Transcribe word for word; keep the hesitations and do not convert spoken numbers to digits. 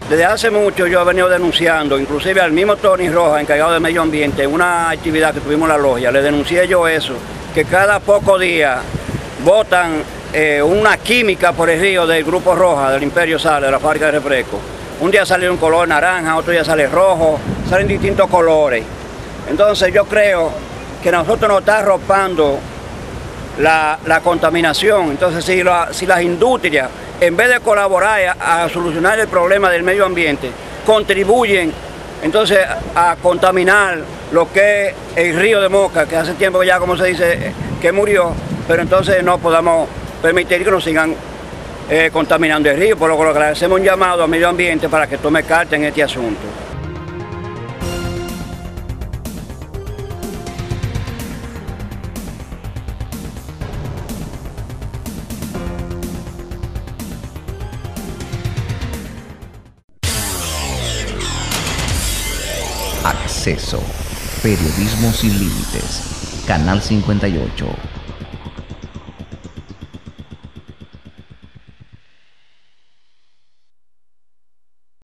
Desde hace mucho yo he venido denunciando, inclusive al mismo Tony Rojas, encargado de medio ambiente, en una actividad que tuvimos en la logia, le denuncié yo eso, que cada pocos días botan eh, una química por el río del Grupo Roja, del Imperio Sales, de la fábrica de refresco. Un día sale un color naranja, otro día sale rojo, salen distintos colores. Entonces yo creo que nosotros nos está arropando la, la contaminación. Entonces si, la, si las industrias, en vez de colaborar a, a solucionar el problema del medio ambiente, contribuyen entonces a contaminar lo que es el río de Moca, que hace tiempo ya, como se dice, que murió, pero entonces no podamos permitir que nos sigan eh, contaminando el río, por lo que le hacemos un llamado al medio ambiente para que tome carta en este asunto. Acceso. Periodismo sin límites. Canal cincuenta y ocho.